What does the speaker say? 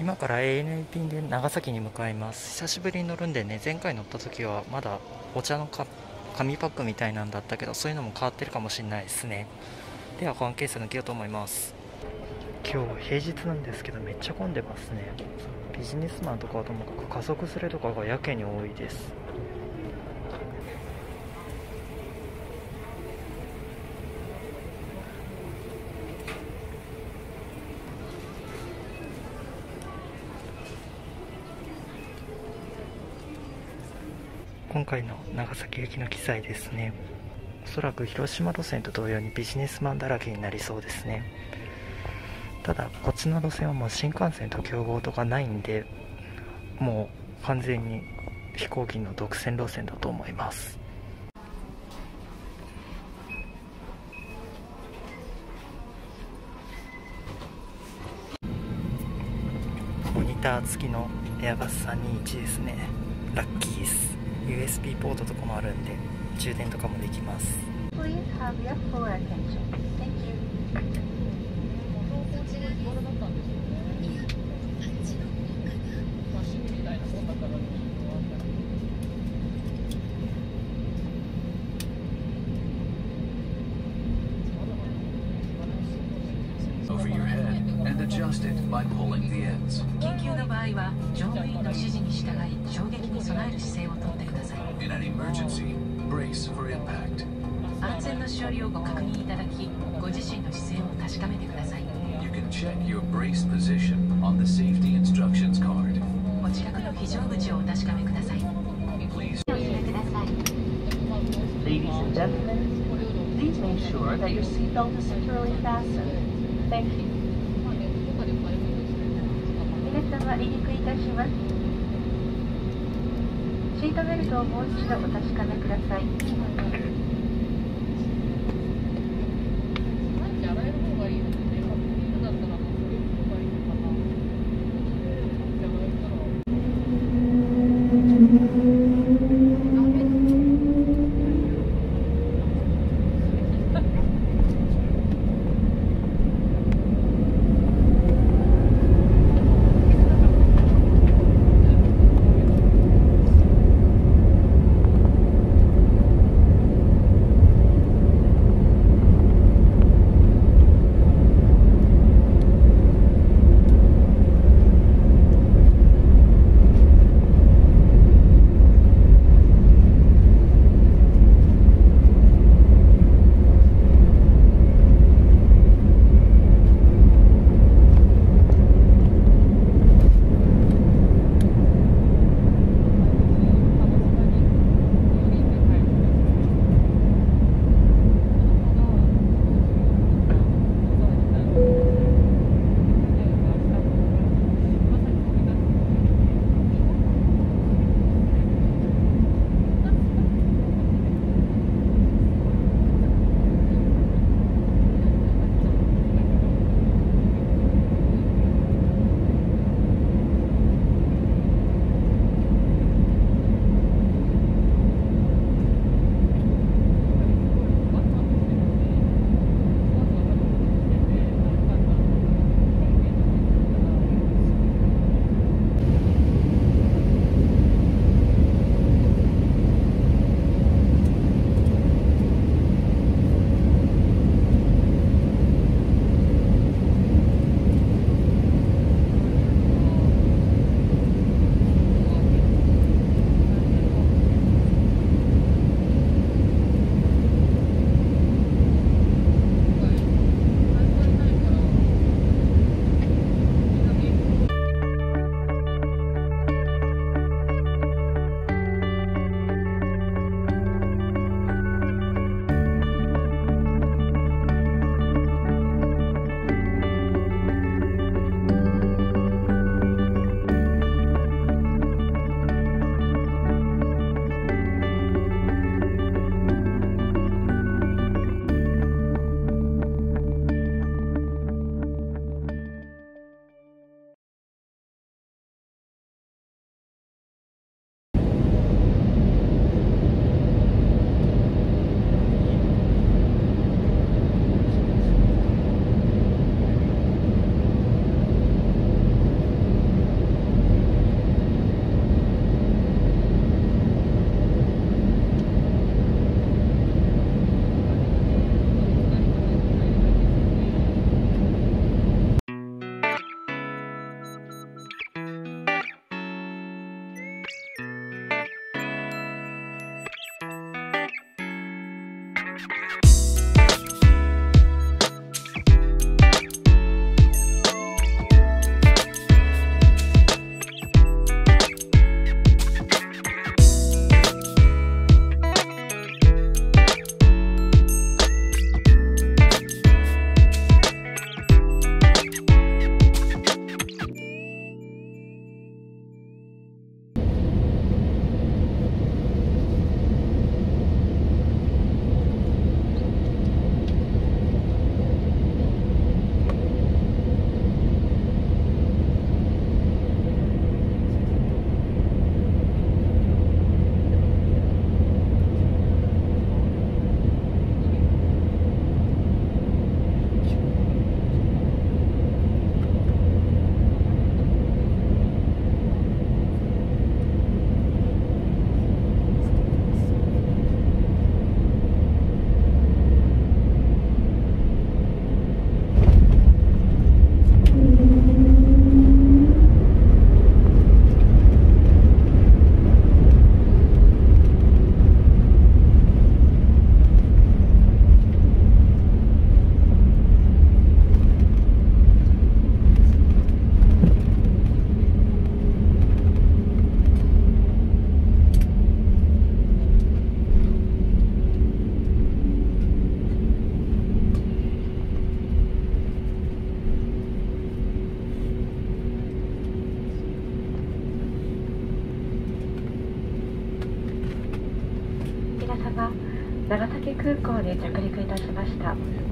今から ANA 便で長崎に向かいます。久しぶりに乗るんでね、前回乗った時はまだお茶の紙パックみたいなんだったけど、そういうのも変わってるかもしれないですね。では保安ケース抜けようと思います。今日平日なんですけど、めっちゃ混んでますね。ビジネスマンとかはともかく家族連れとかがやけに多いです。今回の長崎行きの機材ですね、おそらく広島路線と同様にビジネスマンだらけになりそうですね。ただこっちの路線はもう新幹線と競合とかないんで、もう完全に飛行機の独占路線だと思います。モニター付きのエアバス321ですね。ラッキーです。 USB ポートとかもあるんで充電とかもできます。 Over your head and adjust it by pulling the ends. 緊急の場合は乗務員の指示に従い衝撃に備える姿勢をとってください。 In an emergency, brace for impact. 安全のしおりをご確認いただき、ご自身の姿勢を確かめてください。 You can check your brace position on the safety instructions card. お近くの非常口をお確かめください。 Please. お入れください。 Ladies and gentlemen, please make sure that your seatbelt is securely fastened. Thank you. 皆様、離陸いたします。シートベルトをもう一度お確かめください。 空港に着陸いたしました。